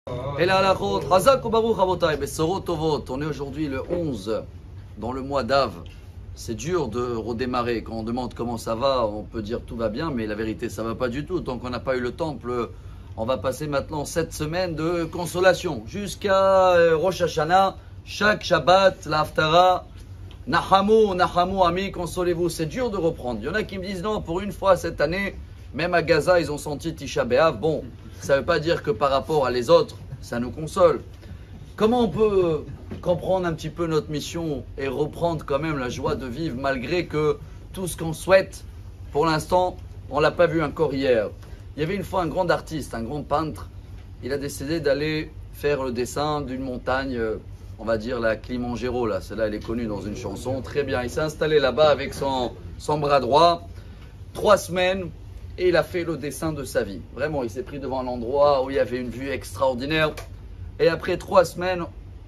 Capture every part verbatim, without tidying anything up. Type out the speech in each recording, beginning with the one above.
Et là, la route, Hazak ou Baruch Avotai, Bessorot Tovot. On est aujourd'hui le onze dans le mois d'Av. C'est dur de redémarrer. Quand on demande comment ça va, on peut dire tout va bien, mais la vérité, ça va pas du tout. Tant qu'on n'a pas eu le temple, on va passer maintenant sept semaines de consolation jusqu'à Rosh Hashanah. Chaque Shabbat, la Haftara, Nahamu, Nahamu, Ami, consolez-vous. C'est dur de reprendre. Il y en a qui me disent non, pour une fois cette année, même à Gaza, ils ont senti Tisha B'Av. Bon, ça ne veut pas dire que par rapport à les autres, ça nous console. Comment on peut comprendre un petit peu notre mission et reprendre quand même la joie de vivre malgré que tout ce qu'on souhaite, pour l'instant, on ne l'a pas vu encore hier. Il y avait une fois un grand artiste, un grand peintre, il a décidé d'aller faire le dessin d'une montagne, on va dire la Kilimanjaro, là, celle-là elle est connue dans une chanson, très bien. Il s'est installé là-bas avec son, son bras droit, trois semaines, et il a fait le dessin de sa vie. Vraiment, il s'est pris devant un endroit où il y avait une vue extraordinaire. Et après trois semaines,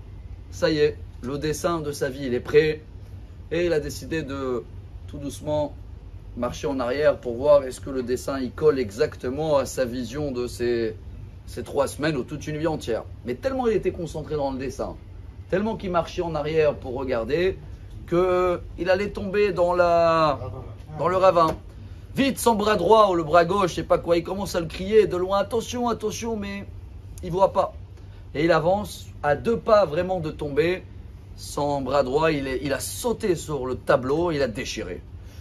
ça y est, le dessin de sa vie, il est prêt. Et il a décidé de tout doucement marcher en arrière pour voir est-ce que le dessin il colle exactement à sa vision de ces, ces trois semaines ou toute une vie entière. Mais tellement il était concentré dans le dessin, tellement qu'il marchait en arrière pour regarder, qu'il allait tomber dans, la, dans le ravin. Vite, son bras droit ou le bras gauche, je sais pas quoi, il commence à le crier de loin, attention, attention, mais il voit pas. Et il avance à deux pas vraiment de tomber. Son bras droit, il, est, il a sauté sur le tableau, il a déchiré.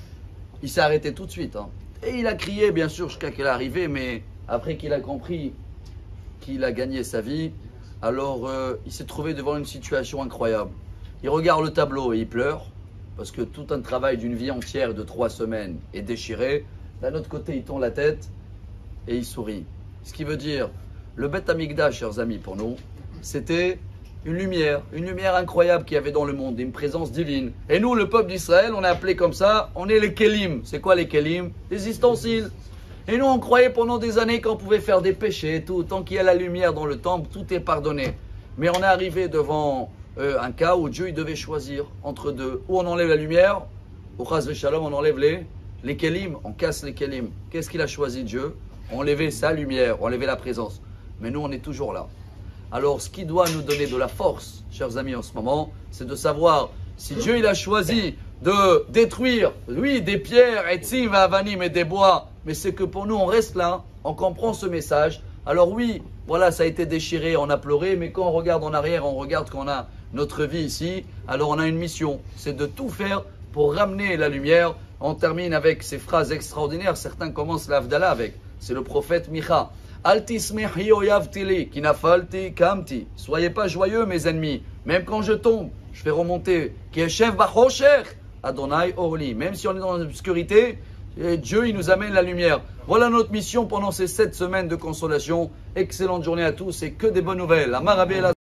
Il s'est arrêté tout de suite. Hein. Et il a crié, bien sûr, jusqu'à qu'il est arrivé, mais après qu'il a compris qu'il a gagné sa vie, alors euh, il s'est trouvé devant une situation incroyable. Il regarde le tableau et il pleure, parce que tout un travail d'une vie entière de trois semaines est déchiré. D'un autre côté, il tend la tête et il sourit. Ce qui veut dire, le Beth Amikdash, chers amis, pour nous, c'était une lumière, une lumière incroyable qu'il y avait dans le monde, une présence divine. Et nous, le peuple d'Israël, on est appelé comme ça, on est les Kelim. C'est quoi les Kelim? Les ustensiles. Et nous, on croyait pendant des années qu'on pouvait faire des péchés et tout. Tant qu'il y a la lumière dans le temple, tout est pardonné. Mais on est arrivé devant euh, un cas où Dieu il devait choisir entre deux. Ou on enlève la lumière, ou Chas v'Shalom, on enlève les, les Kelim, on casse les Kelim. Qu'est-ce qu'il a choisi Dieu? Enlever sa lumière, enlever la présence. Mais nous, on est toujours là. Alors, ce qui doit nous donner de la force, chers amis, en ce moment, c'est de savoir si Dieu il a choisi de détruire, oui, des pierres, etzim, avanim et des bois, mais c'est que pour nous, on reste là, on comprend ce message. Alors oui, voilà, ça a été déchiré, on a pleuré, mais quand on regarde en arrière, on regarde qu'on a notre vie ici, alors on a une mission, c'est de tout faire pour ramener la lumière. On termine avec ces phrases extraordinaires, certains commencent l'Avdallah avec, c'est le prophète Micha. Altismehi oyavtili, kinafalti kamti. Soyez pas joyeux, mes ennemis. Même quand je tombe, je fais remonter. Kieshev bachosher, Adonai orli. Même si on est dans l'obscurité, Dieu il nous amène la lumière. Voilà notre mission pendant ces sept semaines de consolation. Excellente journée à tous et que des bonnes nouvelles. Amar Rabbi Elazar.